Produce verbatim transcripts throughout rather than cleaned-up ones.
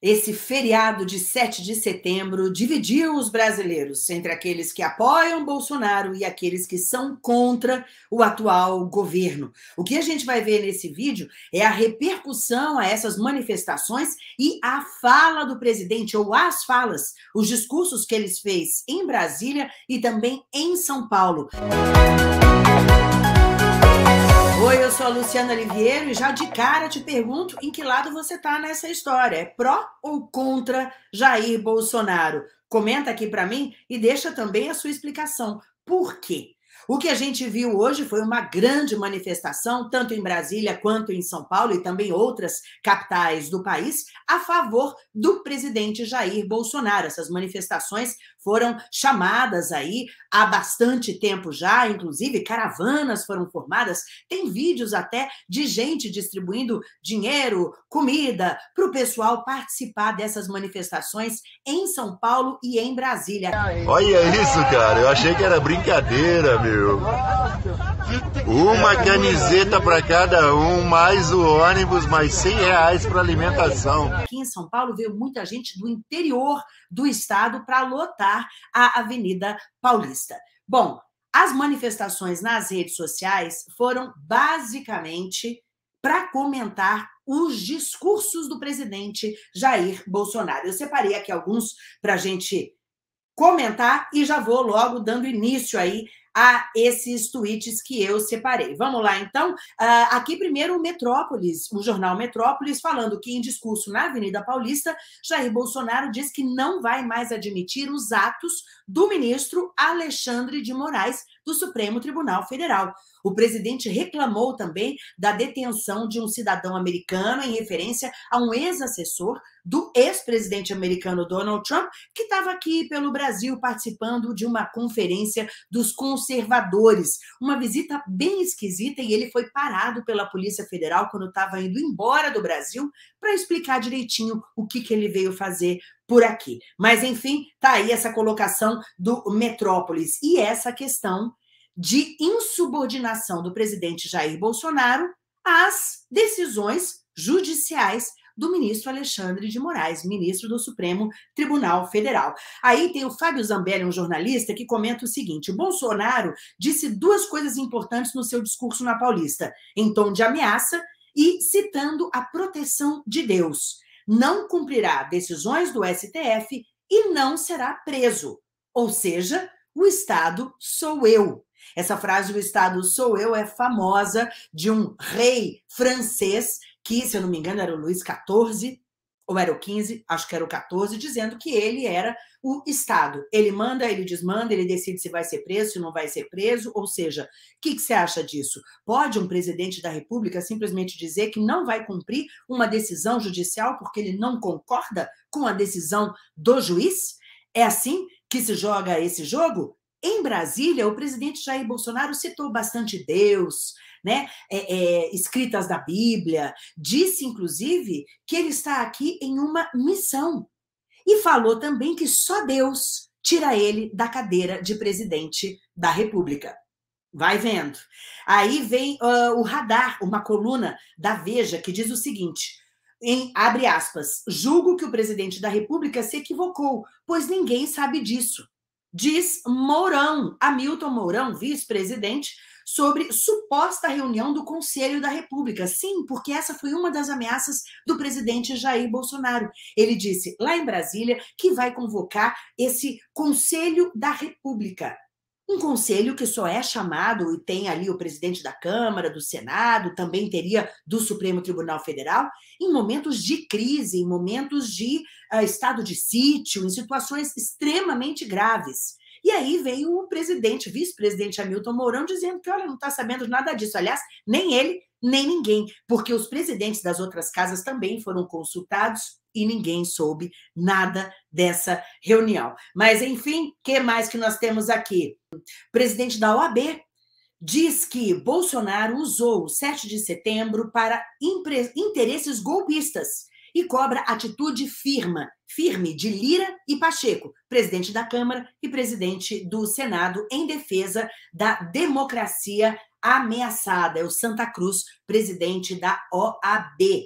Esse feriado de sete de setembro dividiu os brasileiros entre aqueles que apoiam Bolsonaro e aqueles que são contra o atual governo. O que a gente vai ver nesse vídeo é a repercussão a essas manifestações e a fala do presidente, ou as falas, os discursos que ele fez em Brasília e também em São Paulo. Oi, eu sou a Luciana Oliveira e já de cara te pergunto em que lado você tá nessa história. É pró ou contra Jair Bolsonaro? Comenta aqui para mim e deixa também a sua explicação. Por quê? O que a gente viu hoje foi uma grande manifestação, tanto em Brasília quanto em São Paulo e também outras capitais do país, a favor do presidente Jair Bolsonaro. Essas manifestações foram chamadas aí há bastante tempo já, inclusive caravanas foram formadas, tem vídeos até de gente distribuindo dinheiro, comida, para o pessoal participar dessas manifestações em São Paulo e em Brasília. Olha isso, cara, eu achei que era brincadeira, meu. Uma camiseta para cada um, mais o ônibus, mais cem reais para alimentação. Aqui em São Paulo veio muita gente do interior do estado para lotar a Avenida Paulista. Bom, as manifestações nas redes sociais foram basicamente para comentar os discursos do presidente Jair Bolsonaro. Eu separei aqui alguns para a gente comentar e já vou logo dando início aí a esses tweets que eu separei. Vamos lá, então. Aqui primeiro o Metrópolis, o jornal Metrópolis, falando que em discurso na Avenida Paulista, Jair Bolsonaro diz que não vai mais admitir os atos do ministro Alexandre de Moraes do Supremo Tribunal Federal. O presidente reclamou também da detenção de um cidadão americano em referência a um ex-assessor do ex-presidente americano Donald Trump, que estava aqui pelo Brasil participando de uma conferência dos conservadores. Uma visita bem esquisita e ele foi parado pela Polícia Federal quando estava indo embora do Brasil para explicar direitinho o que, que ele veio fazer por aqui. Mas, enfim, tá aí essa colocação do Metrópolis e essa questão de insubordinação do presidente Jair Bolsonaro às decisões judiciais do ministro Alexandre de Moraes, ministro do Supremo Tribunal Federal. Aí tem o Fábio Zambelli, um jornalista, que comenta o seguinte: Bolsonaro disse duas coisas importantes no seu discurso na Paulista, em tom de ameaça e citando a proteção de Deus. Não cumprirá decisões do S T F e não será preso. Ou seja, o Estado sou eu. Essa frase, o Estado sou eu, é famosa, de um rei francês que, se eu não me engano, era o Luís quatorze, ou era o quinze, acho que era o quatorze, dizendo que ele era o Estado. Ele manda, ele desmanda, ele decide se vai ser preso, se não vai ser preso, ou seja, o que, que você acha disso? Pode um presidente da República simplesmente dizer que não vai cumprir uma decisão judicial porque ele não concorda com a decisão do juiz? É assim que se joga esse jogo? Em Brasília, o presidente Jair Bolsonaro citou bastante Deus, né? É, é, escritas da Bíblia, disse, inclusive, que ele está aqui em uma missão. E falou também que só Deus tira ele da cadeira de presidente da República. Vai vendo. Aí vem uh, o Radar, uma coluna da Veja, que diz o seguinte, em, abre aspas, julgo que o presidente da República se equivocou, pois ninguém sabe disso. Diz Mourão, Hamilton Mourão, vice-presidente, sobre suposta reunião do Conselho da República. Sim, porque essa foi uma das ameaças do presidente Jair Bolsonaro. Ele disse, lá em Brasília, que vai convocar esse Conselho da República. Um conselho que só é chamado, e tem ali o presidente da Câmara, do Senado, também teria do Supremo Tribunal Federal, em momentos de crise, em momentos de uh, estado de sítio, em situações extremamente graves. E aí veio o presidente, vice-presidente Hamilton Mourão, dizendo que, olha, não está sabendo nada disso. Aliás, nem ele, nem ninguém, porque os presidentes das outras casas também foram consultados e ninguém soube nada dessa reunião. Mas, enfim, o que mais que nós temos aqui? O presidente da O A B diz que Bolsonaro usou o sete de setembro para interesses golpistas e cobra atitude firme, firme de Lira e Pacheco, presidente da Câmara e presidente do Senado, em defesa da democracia ameaçada. É o Santa Cruz, presidente da O A B.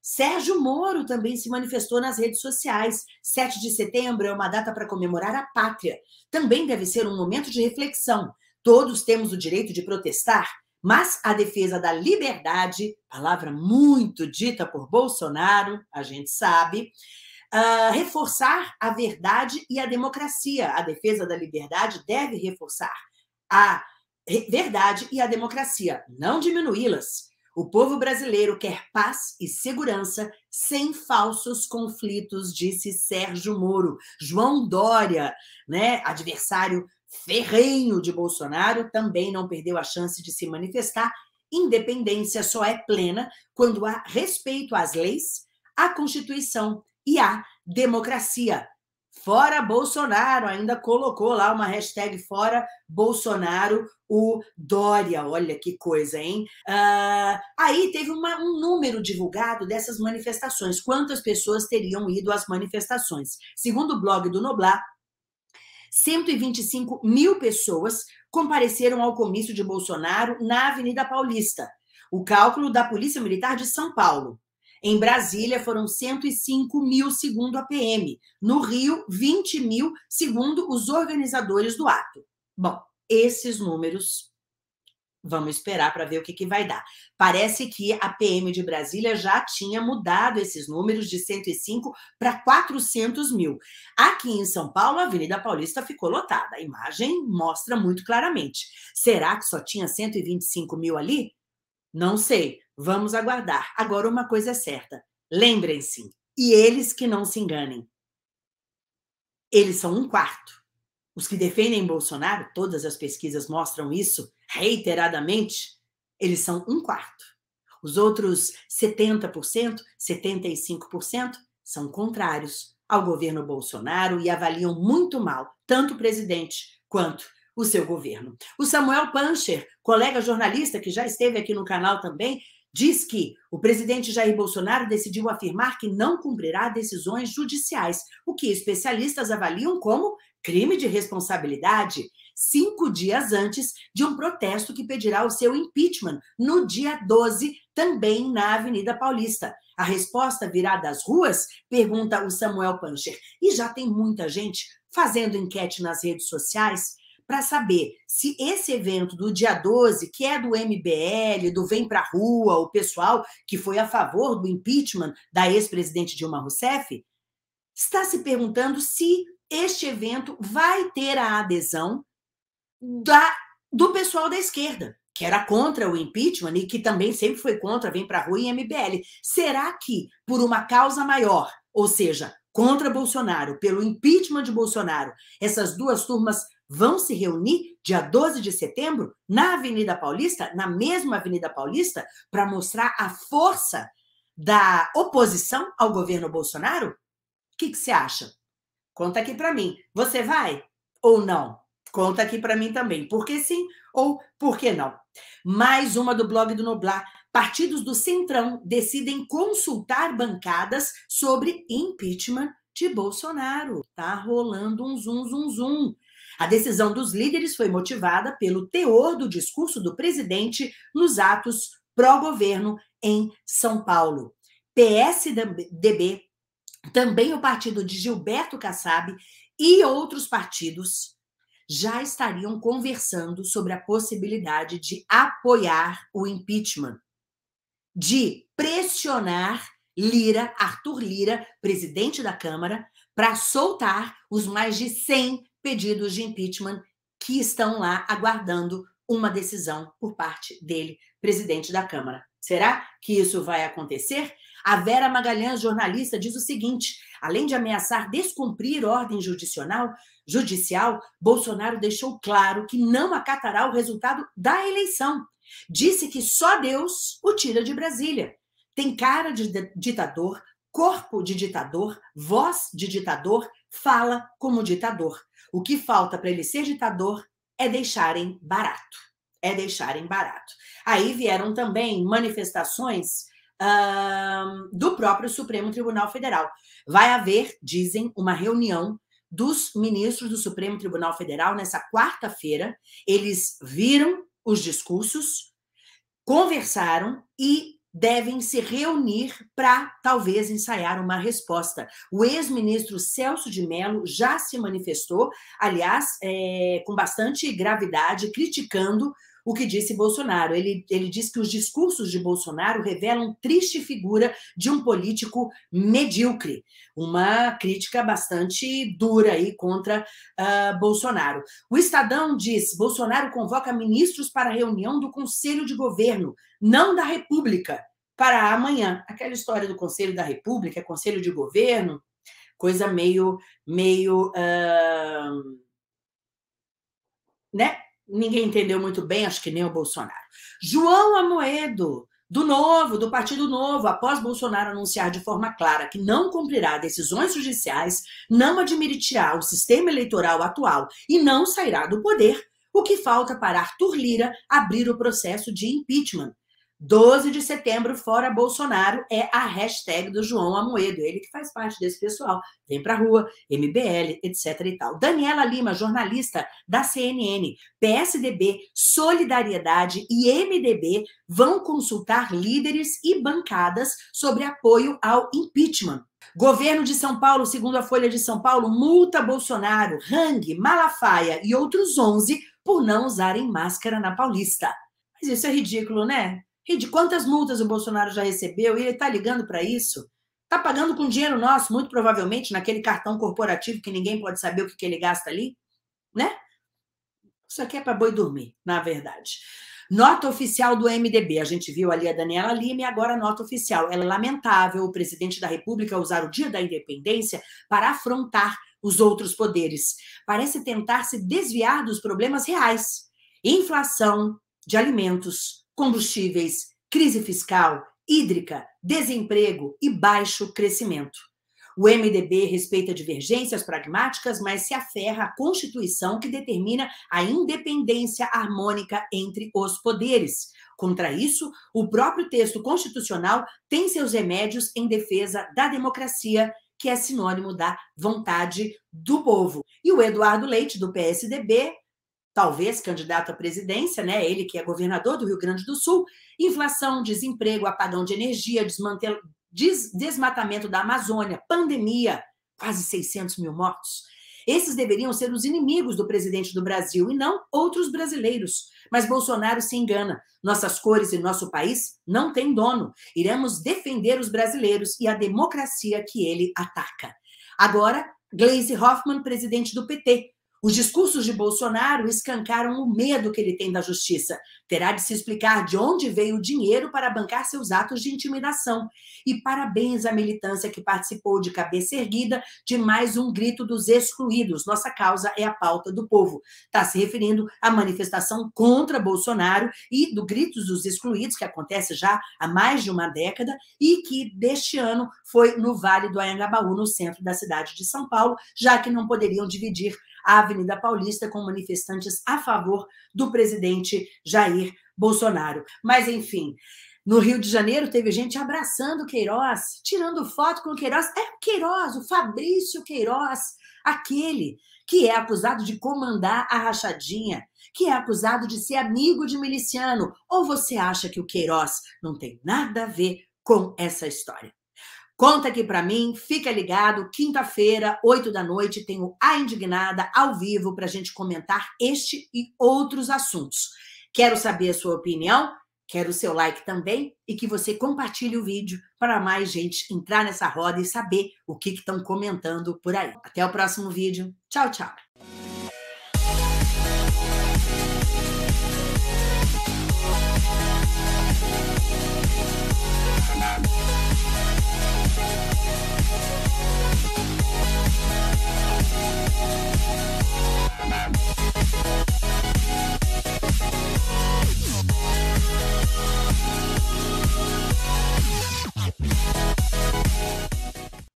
Sérgio Moro também se manifestou nas redes sociais. sete de setembro é uma data para comemorar a pátria. Também deve ser um momento de reflexão. Todos temos o direito de protestar, mas a defesa da liberdade, palavra muito dita por Bolsonaro, a gente sabe, uh, reforçar a verdade e a democracia. A defesa da liberdade deve reforçar a verdade e a democracia, não diminuí-las. O povo brasileiro quer paz e segurança sem falsos conflitos, disse Sérgio Moro. João Dória, né, adversário ferrenho de Bolsonaro, também não perdeu a chance de se manifestar. Independência só é plena quando há respeito às leis, à Constituição e à democracia. Fora Bolsonaro, ainda colocou lá uma hashtag fora Bolsonaro, o Dória. Olha que coisa, hein? Uh, aí teve uma, um número divulgado dessas manifestações. Quantas pessoas teriam ido às manifestações? Segundo o blog do Noblar, cento e vinte e cinco mil pessoas compareceram ao comício de Bolsonaro na Avenida Paulista. O cálculo da Polícia Militar de São Paulo. Em Brasília, foram cento e cinco mil, segundo a P M. No Rio, vinte mil, segundo os organizadores do ato. Bom, esses números, vamos esperar para ver o que, que vai dar. Parece que a P M de Brasília já tinha mudado esses números de cento e cinco para quatrocentos mil. Aqui em São Paulo, a Avenida Paulista ficou lotada. A imagem mostra muito claramente. Será que só tinha cento e vinte e cinco mil ali? Não sei. Vamos aguardar. Agora, uma coisa é certa. Lembrem-se, e eles que não se enganem. Eles são um quarto. Os que defendem Bolsonaro, todas as pesquisas mostram isso reiteradamente, eles são um quarto. Os outros setenta por cento, setenta e cinco por cento são contrários ao governo Bolsonaro e avaliam muito mal tanto o presidente quanto o seu governo. O Samuel Pancher, colega jornalista que já esteve aqui no canal também, diz que o presidente Jair Bolsonaro decidiu afirmar que não cumprirá decisões judiciais, o que especialistas avaliam como crime de responsabilidade, cinco dias antes de um protesto que pedirá o seu impeachment no dia doze, também na Avenida Paulista. A resposta virá das ruas? Pergunta o Samuel Pancher. E já tem muita gente fazendo enquete nas redes sociais para saber se esse evento do dia doze, que é do M B L, do Vem Pra Rua, o pessoal que foi a favor do impeachment da ex-presidente Dilma Rousseff, está se perguntando se este evento vai ter a adesão da, do pessoal da esquerda, que era contra o impeachment e que também sempre foi contra Vem Pra Rua e M B L. Será que, por uma causa maior, ou seja, contra Bolsonaro, pelo impeachment de Bolsonaro, essas duas turmas vão se reunir dia doze de setembro na Avenida Paulista, na mesma Avenida Paulista, para mostrar a força da oposição ao governo Bolsonaro? O que, que você acha? Conta aqui para mim. Você vai ou não? Conta aqui para mim também. Por que sim ou por que não? Mais uma do blog do Noblar. Partidos do Centrão decidem consultar bancadas sobre impeachment de Bolsonaro. Tá rolando um zum, zum, zum. A decisão dos líderes foi motivada pelo teor do discurso do presidente nos atos pró-governo em São Paulo. P S D B, também o partido de Gilberto Kassab e outros partidos já estariam conversando sobre a possibilidade de apoiar o impeachment, de pressionar Lira, Arthur Lira, presidente da Câmara, para soltar os mais de cem pedidos de impeachment que estão lá aguardando uma decisão por parte dele, presidente da Câmara. Será que isso vai acontecer? A Vera Magalhães, jornalista, diz o seguinte: além de ameaçar descumprir ordem judicial, judicial, Bolsonaro deixou claro que não acatará o resultado da eleição. Disse que só Deus o tira de Brasília. Tem cara de ditador, corpo de ditador, voz de ditador, fala como ditador. O que falta para ele ser ditador é deixarem barato. É deixarem barato. Aí vieram também manifestações uh, do próprio Supremo Tribunal Federal. Vai haver, dizem, uma reunião dos ministros do Supremo Tribunal Federal nessa quarta-feira. Eles viram os discursos, conversaram e devem se reunir para, talvez, ensaiar uma resposta. O ex-ministro Celso de Mello já se manifestou, aliás, é, com bastante gravidade, criticando o que disse Bolsonaro. Ele, ele diz que os discursos de Bolsonaro revelam triste figura de um político medíocre. Uma crítica bastante dura aí contra uh, Bolsonaro. O Estadão diz: Bolsonaro convoca ministros para a reunião do Conselho de Governo, não da República, para amanhã. Aquela história do Conselho da República, Conselho de Governo, coisa meio, meio, uh, né? Ninguém entendeu muito bem, acho que nem o Bolsonaro. João Amoedo, do Novo, do Partido Novo, após Bolsonaro anunciar de forma clara que não cumprirá decisões judiciais, não admitirá o sistema eleitoral atual e não sairá do poder, o que falta para Arthur Lira abrir o processo de impeachment. doze de setembro, fora Bolsonaro, é a hashtag do João Amoedo, ele que faz parte desse pessoal. Vem pra rua, M B L, etc e tal. Daniela Lima, jornalista da C N N, P S D B, Solidariedade e M D B vão consultar líderes e bancadas sobre apoio ao impeachment. Governo de São Paulo, segundo a Folha de São Paulo, multa Bolsonaro, Hang, Malafaia e outros onze por não usarem máscara na Paulista. Mas isso é ridículo, né? De quantas multas o Bolsonaro já recebeu e ele está ligando para isso? Está pagando com dinheiro nosso, muito provavelmente, naquele cartão corporativo que ninguém pode saber o que, que ele gasta ali, né? Isso aqui é para boi dormir, na verdade. Nota oficial do M D B. A gente viu ali a Daniela Lima e agora a nota oficial. É lamentável o presidente da República usar o Dia da Independência para afrontar os outros poderes. Parece tentar se desviar dos problemas reais. Inflação de alimentos, combustíveis, crise fiscal, hídrica, desemprego e baixo crescimento. O M D B respeita divergências pragmáticas, mas se aferra à Constituição que determina a independência harmônica entre os poderes. Contra isso, o próprio texto constitucional tem seus remédios em defesa da democracia, que é sinônimo da vontade do povo. E o Eduardo Leite, do P S D B, talvez candidato à presidência, né? Ele que é governador do Rio Grande do Sul, inflação, desemprego, apagão de energia, desmantel... des... desmatamento da Amazônia, pandemia, quase seiscentos mil mortos. Esses deveriam ser os inimigos do presidente do Brasil e não outros brasileiros. Mas Bolsonaro se engana. Nossas cores e nosso país não têm dono. Iremos defender os brasileiros e a democracia que ele ataca. Agora, Gleisi Hoffmann, presidente do P T. Os discursos de Bolsonaro escancaram o medo que ele tem da justiça. Terá de se explicar de onde veio o dinheiro para bancar seus atos de intimidação. E parabéns à militância que participou de cabeça erguida de mais um grito dos excluídos. Nossa causa é a pauta do povo. Está se referindo à manifestação contra Bolsonaro e do Gritos dos Excluídos, que acontece já há mais de uma década e que deste ano foi no Vale do Anhangabaú, no centro da cidade de São Paulo, já que não poderiam dividir a Avenida Paulista com manifestantes a favor do presidente Jair Bolsonaro. Mas, enfim, no Rio de Janeiro teve gente abraçando Queiroz, tirando foto com o Queiroz. É o Queiroz, o Fabrício Queiroz, aquele que é acusado de comandar a rachadinha, que é acusado de ser amigo de miliciano. Ou você acha que o Queiroz não tem nada a ver com essa história? Conta aqui para mim, fica ligado, quinta-feira, oito da noite, tenho A Indignada ao vivo para a gente comentar este e outros assuntos. Quero saber a sua opinião, quero o seu like também e que você compartilhe o vídeo para mais gente entrar nessa roda e saber o que estão comentando por aí. Até o próximo vídeo. Tchau, tchau.